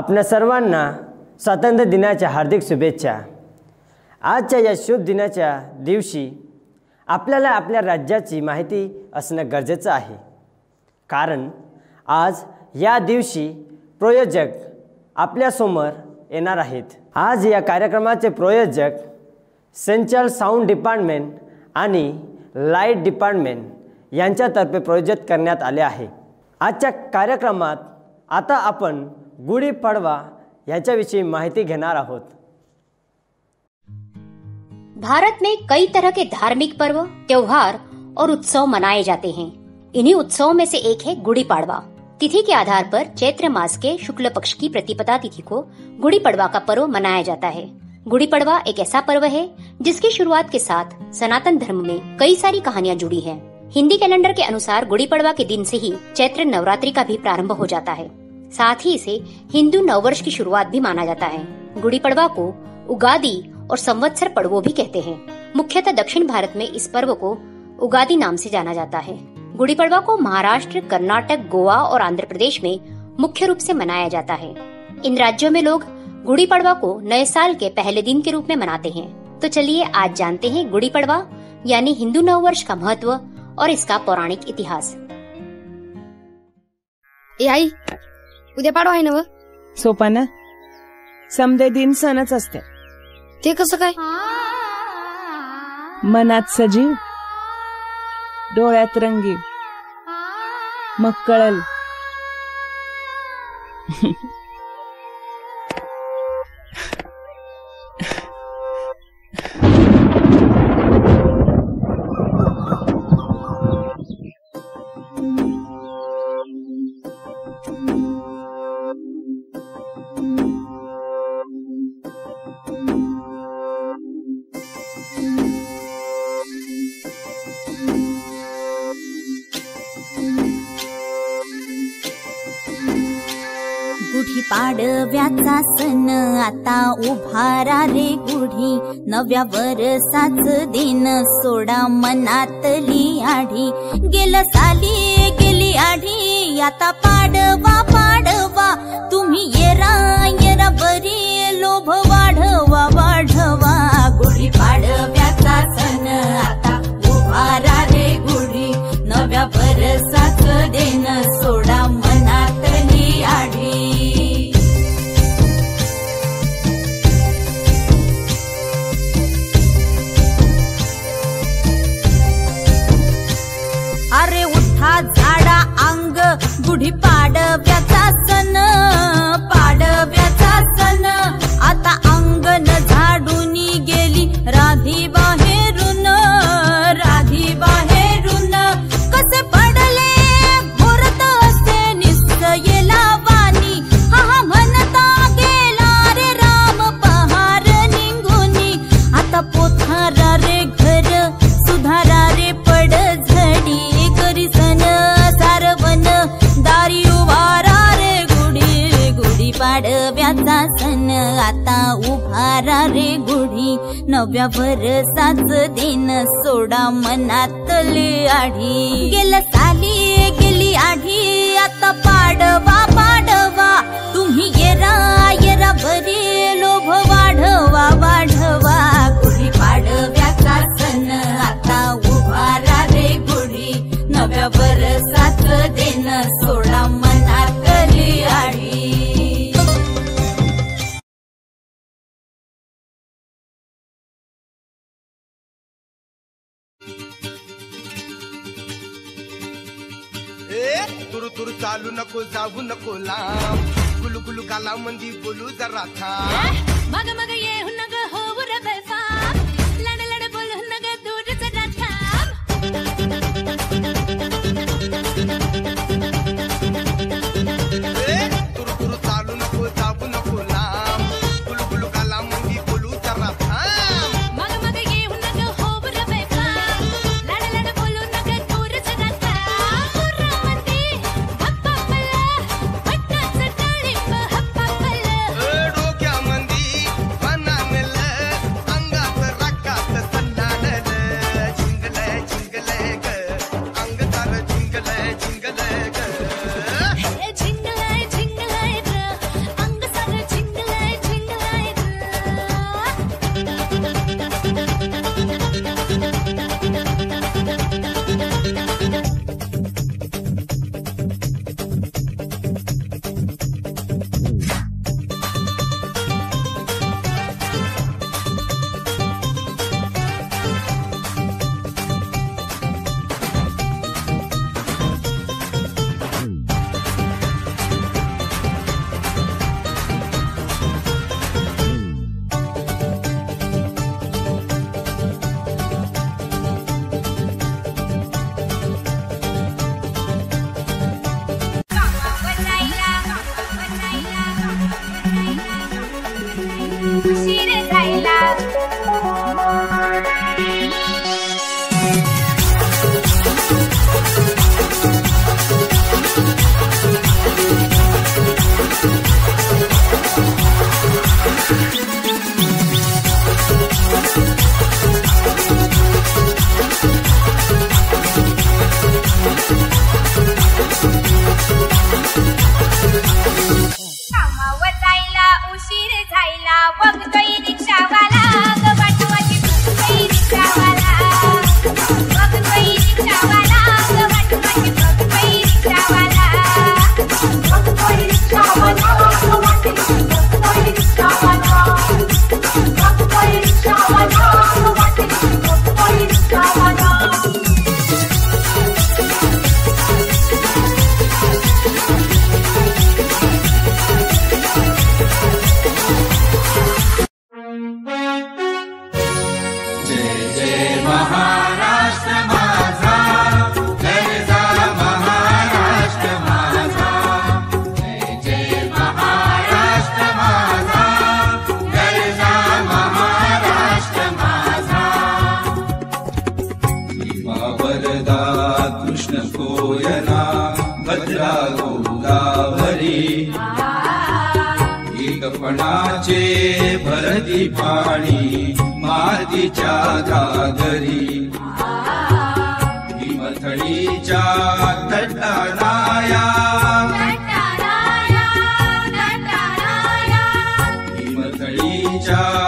आपल्या सर्वांना स्वातंत्र्य दिनाच्या हार्दिक शुभेच्छा। आजच्या या शुभ दिनाच्या दिवशी आपल्याला आपल्या राज्याची माहिती असणं गरजेचं आहे, कारण आज या दिवशी प्रायोजक आपल्यासमोर येणार आहेत। आज या कार्यक्रमाचे प्रायोजक सेंट्रल साऊंड डिपार्टमेंट आणि लाईट डिपार्टमेंट यांच्यातर्फे प्रायोजित करण्यात आले आहे। आजच्या कार्यक्रमात आता आपण गुढीपाडवा याच्याविषयी माहिती घेणार आहोत। भारत में कई तरह के धार्मिक पर्व, त्योहार और उत्सव मनाए जाते हैं। इन्हीं उत्सवों में से एक है गुड़ी पड़वा। तिथि के आधार पर चैत्र मास के शुक्ल पक्ष की प्रतिपदा तिथि को गुड़ी पड़वा का पर्व मनाया जाता है। गुड़ी पड़वा एक ऐसा पर्व है जिसकी शुरुआत के साथ सनातन धर्म में कई सारी कहानियां जुड़ी हैं। हिंदी कैलेंडर के अनुसार गुड़ी पड़वा के दिन से ही चैत्र नवरात्रि का भी प्रारंभ हो जाता है। साथ ही इसे हिंदू नववर्ष की शुरुआत भी माना जाता है। गुड़ी पड़वा को उगादी और संवत्सर पर्वो भी कहते हैं। मुख्यतः दक्षिण भारत में इस पर्व को उगादी नाम से जाना जाता है। गुड़ी पड़वा को महाराष्ट्र, कर्नाटक, गोवा और आंध्र प्रदेश में मुख्य रूप से मनाया जाता है। इन राज्यों में लोग गुड़ी पड़वा को नए साल के पहले दिन के रूप में मनाते हैं। तो चलिए आज जानते हैं गुड़ी पड़वा यानी हिंदू नववर्ष का महत्व और इसका पौराणिक इतिहास। ए आई, उद्या पाडवा आहे ना? सोपाना समदे दिन सणच असते। ते कसं काय? मनात सजीव, डोळ्यात रंगीव, मग कळल। गुढी पाडव्याचा सण आता उभारा रे गुढी, नव्या वर्षाच दिन सोडा मनातली आढी। गेलं साली गेली आढी, आता पाडवा पाडवा, तुम्ही येरा येरा बरी, लोभ वाढवा वाढवा। गुढी पाडव्याचा सण आता उभारा रे गुढी, नव्या वर्षाच दिन सोडा मनातली आढी। अरे उठा झाडा अंग, गुढी पाडव्याचा सण, पाडव्याचा सण आता अंगण झाडून गेली राधी बाहेरून, राधी बाहेरून। कसे पडले घोरत असे निश्चयला वाणी, हा म्हणता गेला रे राम पहार निघूनी। आता पोथारा रे घर सुधारा रे पड झडी, करी सन सारवन दारी उभारा रे गुढी। गुढी पाडव्याचा सण आता उभारा रे गुढी, नव्या वर्षाच दिन सोडा मनातली आढी। गेलं साली गेली आढी, आता पाडवा पाडवा, तुम्ही येरा येरा बरी, लोभ वाढवा वाढवा। गुढी पाडव्याचा सण आता उभारा रे गुढी, नव्या वर्षाच दिन सोडा मनातली आढी। तुरु तुरु चालू नको, जाऊ नको लांब, गुलू गुलू गाला मंदी बोलू जरा थांब। मग मग ये नग होऊ रे बेफाम, लड लड बोलू नग दूर जरा थांब। तुरु तुरु चालू नको, जाऊ नको लांब, गुलू गुलू गाला मंदी बोलू जरा थांब। मग मग ये नग होऊ रे बेफाम, लड लड बोलू नग दूर जरा थांब। पुरामंदी हप्पापला, पटनाचं डाळिंब हप्पापला। डोक्यामंदी जय जय महाराष्ट्र माझा, गरजा महाराष्ट्र माझा. जय जय महाराष्ट्र माझा, गरजा महाराष्ट्र माझा. भीमा वरदा कृष्ण कोयना भद्रा गोदावरी, एकपणाचे भरती पाणी मातीच्या घागरी. हिमथडीच्या तटाराया, हिमथडीच्या